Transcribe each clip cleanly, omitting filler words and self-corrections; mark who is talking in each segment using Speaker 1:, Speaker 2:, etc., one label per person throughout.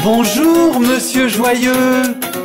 Speaker 1: Bonjour, monsieur joyeux.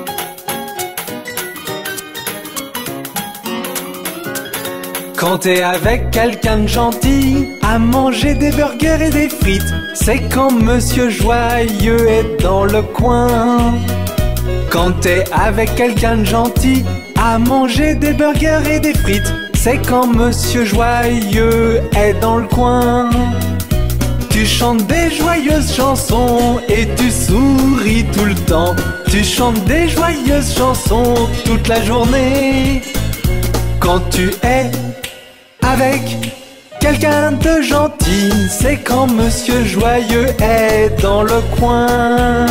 Speaker 1: Quand t'es avec quelqu'un de gentil, à manger des burgers et des frites, c'est quand monsieur joyeux est dans le coin. Quand t'es avec quelqu'un de gentil, à manger des burgers et des frites, c'est quand monsieur joyeux est dans le coin. Tu chantes des joyeuses chansons et tu souris tout le temps. Tu chantes des joyeuses chansons toute la journée. Quand tu es avec quelqu'un de gentil, c'est quand monsieur joyeux est dans le coin.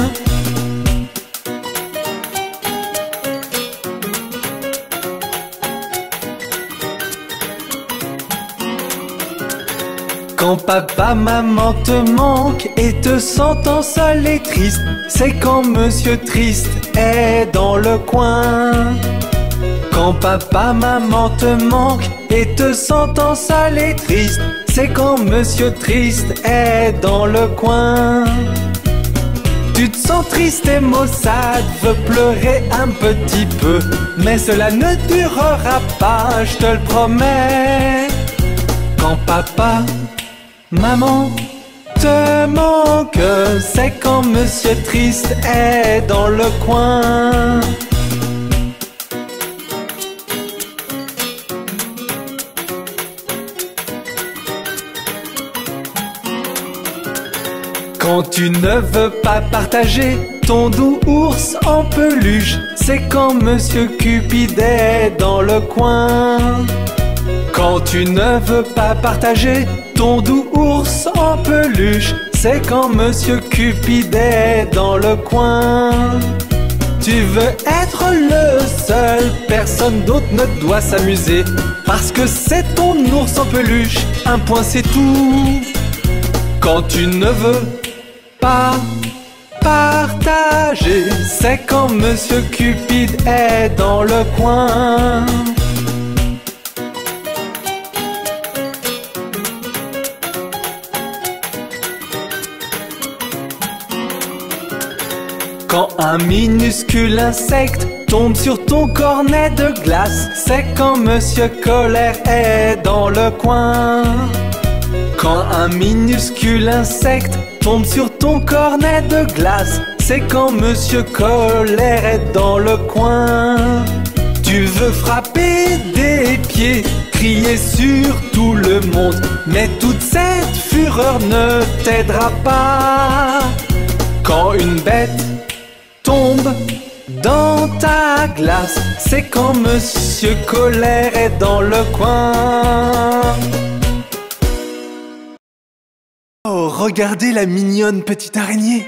Speaker 1: Quand papa, maman te manque et te sentant seul et triste, c'est quand monsieur triste est dans le coin. Quand papa, maman te manque et te sentant seul et triste, c'est quand monsieur triste est dans le coin. Tu te sens triste et maussade, veux pleurer un petit peu, mais cela ne durera pas, je te le promets. Quand papa, maman te manque, c'est quand monsieur triste est dans le coin. Quand tu ne veux pas partager ton doux ours en peluche, c'est quand monsieur Cupid est dans le coin. Quand tu ne veux pas partager ton doux ours en peluche, c'est quand monsieur Cupid est dans le coin. Tu veux être le seul, personne d'autre ne doit s'amuser, parce que c'est ton ours en peluche, un point c'est tout. Quand tu ne veux pas partager, c'est quand monsieur Cupid est dans le coin. Quand un minuscule insecte tombe sur ton cornet de glace, c'est quand monsieur Colère est dans le coin. Quand un minuscule insecte tombe sur ton cornet de glace, c'est quand monsieur Colère est dans le coin. Tu veux frapper des pieds, crier sur tout le monde, mais toute cette fureur ne t'aidera pas. Quand une bête tombe dans ta glace, c'est quand monsieur Colère est dans le coin. Oh, regardez la mignonne petite araignée.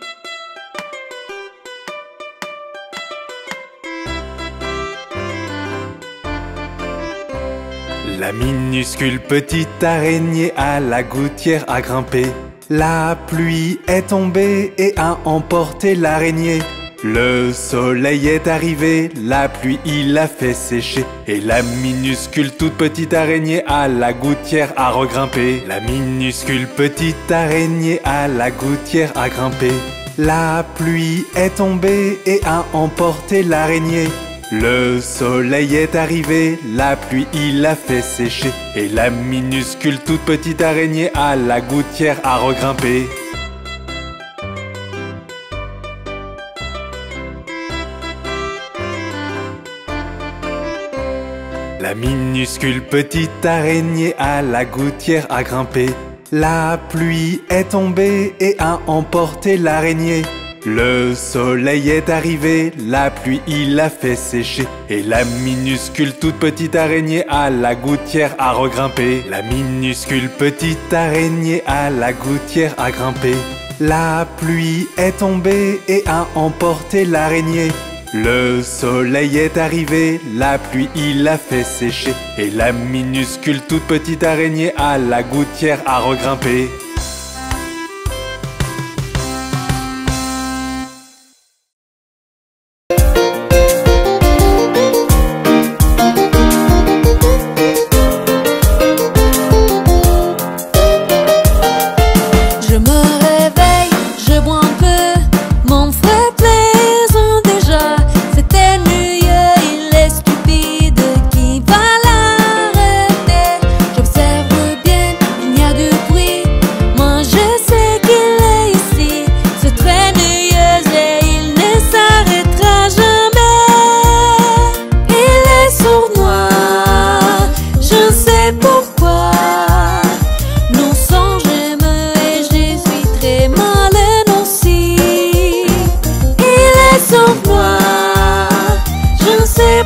Speaker 1: La minuscule petite araignée à la gouttière a grimpé. La pluie est tombée et a emporté l'araignée. Le soleil est arrivé, la pluie il l'a fait sécher, et la minuscule toute petite araignée à la gouttière a regrimpé. La minuscule petite araignée à la gouttière a grimpé. La pluie est tombée et a emporté l'araignée. Le soleil est arrivé, la pluie il l'a fait sécher, et la minuscule toute petite araignée à la gouttière a regrimpé. La minuscule petite araignée à la gouttière a grimpé. La pluie est tombée et a emporté l'araignée. Le soleil est arrivé, la pluie il l'a fait sécher, et la minuscule toute petite araignée à la gouttière a regrimpé. La minuscule petite araignée à la gouttière a grimpé. La pluie est tombée et a emporté l'araignée. Le soleil est arrivé, la pluie il l'a fait sécher, et la minuscule toute petite araignée à la gouttière a regrimpé.
Speaker 2: Je me réveille, je bois un peu,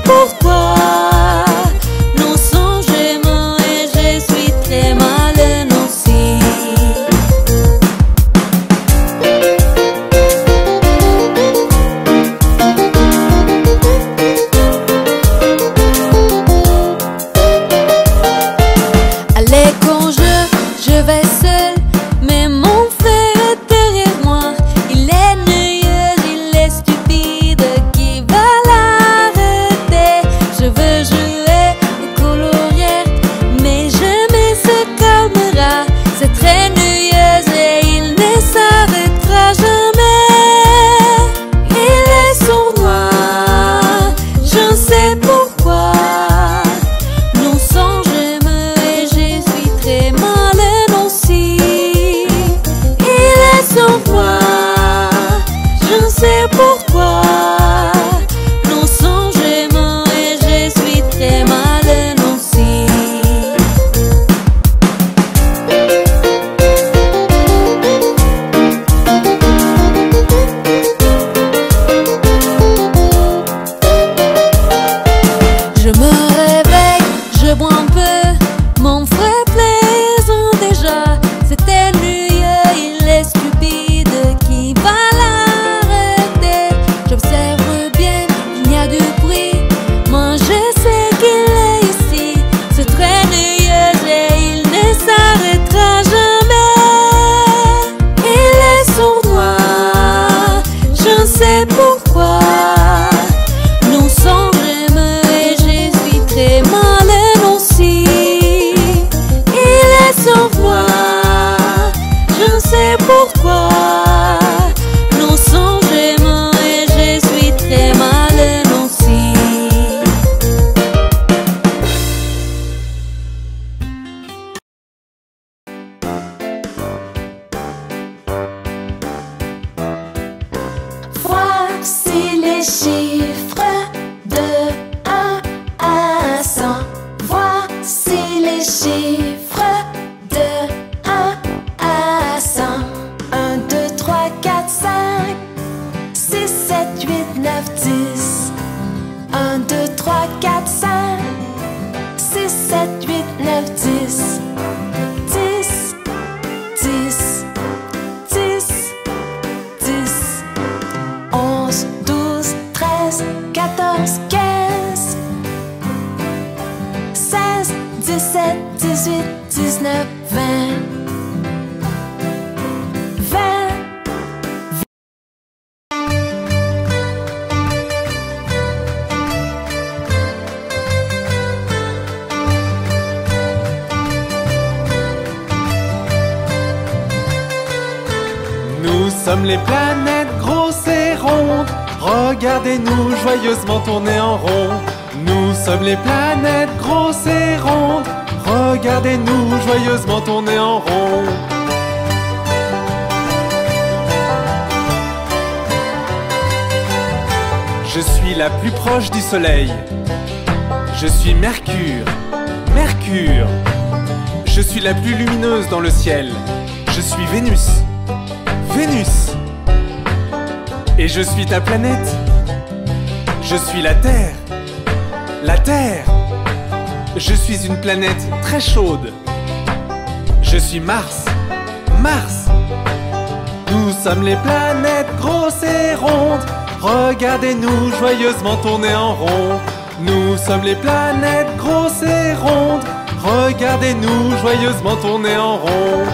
Speaker 2: pourquoi nos songements et je suis très malin aussi. Allez quand je vais seul, mais mon frère est derrière moi. Il est niaiseux, il est stupide, qui va l'arrêter? Je veux jouer au colorière, mais jamais se calmera. C'est très niaiseux et il ne s'arrêtera jamais. Il est sournois, je ne sais pourquoi. Nous songeons et je suis très malin aussi. Il est sournois, je ne sais pourquoi. Nous songeons et je suis très malin aussi. Je me réveille, je bois un peu, mon frère plaisant déjà. C'est ennuyeux, il est stupide, qui va l'arrêter? J'observe bien, il y a du bruit, moi je sais qu'il est ici. C'est très ennuyeux et il ne s'arrêtera jamais. Il est sournois, je ne sais pourquoi. Nous songeons et je suis très malin aussi. Il est sournois, je ne sais pourquoi. Nous songeons et je suis très malin aussi.
Speaker 3: Voici les chiffres de 1 à 100. Voici les chiffres de 1 à 100. 1, 2, 3, 4, 5, 6, 7, 8, 9, 10. 1, 2, 3, 4, 5, 6, 7, 8, 9, 10. 10, 10, 10, 10. 11, 12, 13, 14, 15, 16, 17, 18, 19, 20. 20.
Speaker 1: Nous sommes les planètes grosses et rondes. Regardez-nous joyeusement tourner en rond. Nous sommes les planètes grosses et rondes. Regardez-nous joyeusement tourner en rond. Je suis la plus proche du soleil. Je suis Mercure. Mercure. Je suis la plus lumineuse dans le ciel. Je suis Vénus. Vénus. Et je suis ta planète. Je suis la Terre. La Terre. Je suis une planète très chaude. Je suis Mars. Mars. Nous sommes les planètes grosses et rondes. Regardez-nous joyeusement tourner en rond. Nous sommes les planètes grosses et rondes. Regardez-nous joyeusement tourner en rond.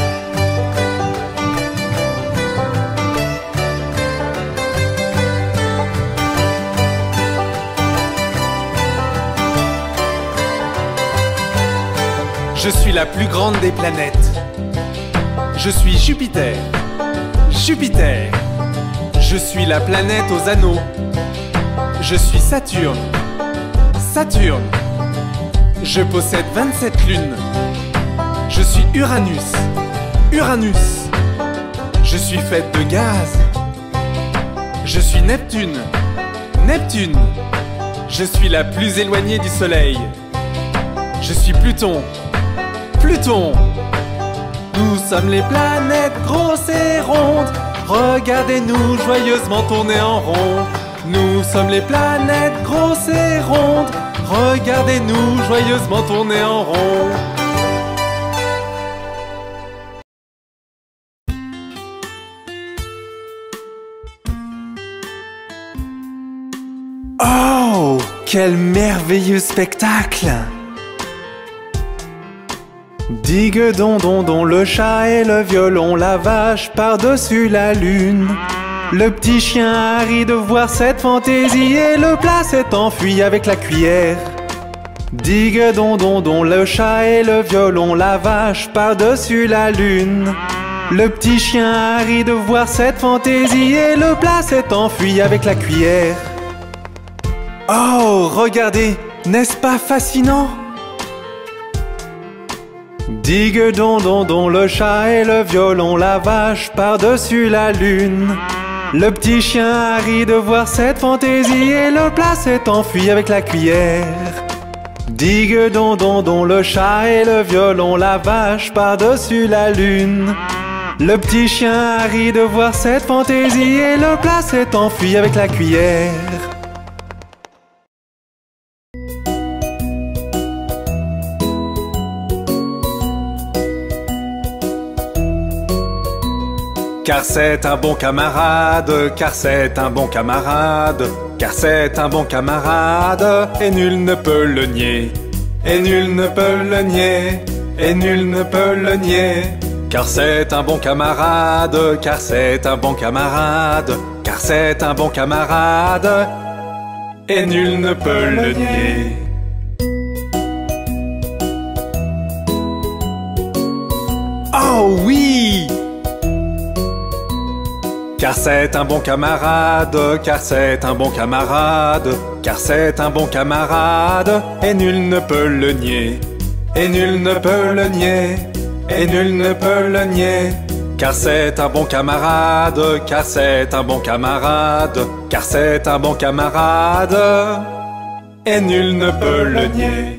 Speaker 1: Je suis la plus grande des planètes. Je suis Jupiter. Jupiter. Je suis la planète aux anneaux. Je suis Saturne. Saturne. Je possède 27 lunes. Je suis Uranus. Uranus. Je suis faite de gaz. Je suis Neptune. Neptune. Je suis la plus éloignée du Soleil. Je suis Pluton. Pluton. Nous sommes les planètes grosses et rondes. Regardez-nous joyeusement tourner en rond. Nous sommes les planètes grosses et rondes. Regardez-nous joyeusement tourner en rond. Oh, quel merveilleux spectacle! Digue don don don, le chat et le violon, la vache par-dessus la lune. Le petit chien a ri de voir cette fantaisie et le plat s'est enfui avec la cuillère. Digue don don don, le chat et le violon, la vache par-dessus la lune. Le petit chien a ri de voir cette fantaisie et le plat s'est enfui avec la cuillère. Oh, regardez, n'est-ce pas fascinant? Digue don don don, le chat et le violon, la vache par-dessus la lune. Le petit chien a ri de voir cette fantaisie et le plat s'est enfui avec la cuillère. Digue don don don, le chat et le violon, la vache par-dessus la lune. Le petit chien a ri de voir cette fantaisie et le plat s'est enfui avec la cuillère. Car c'est un bon camarade, car c'est un bon camarade, car c'est un bon camarade, et nul ne peut le nier, et nul ne peut le nier, et nul ne peut le nier. Car c'est un bon camarade, car c'est un bon camarade, car c'est un bon camarade, et nul ne peut le nier. Oh oui! Car c'est un bon camarade, car c'est un bon camarade, car c'est un bon camarade, et nul ne peut le nier, et nul ne peut le nier, et nul ne peut le nier. Car c'est un bon camarade, car c'est un bon camarade, car c'est un bon camarade, et nul ne peut le nier.